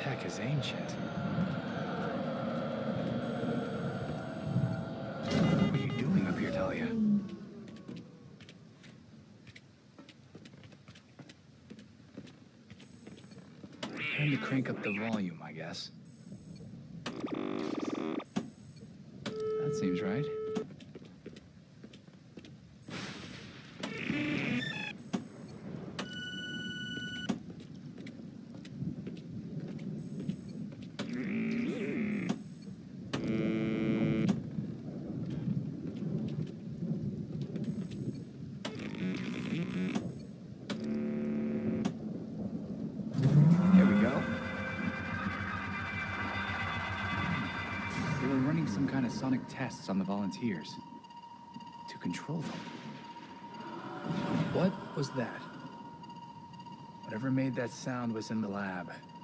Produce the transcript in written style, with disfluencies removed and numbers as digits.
tech is ancient. What are you doing up here, Talia? Time to crank up the volume, I guess. That seems right. Some kind of sonic tests on the volunteers to control them. What was that? Whatever made that sound was in the lab.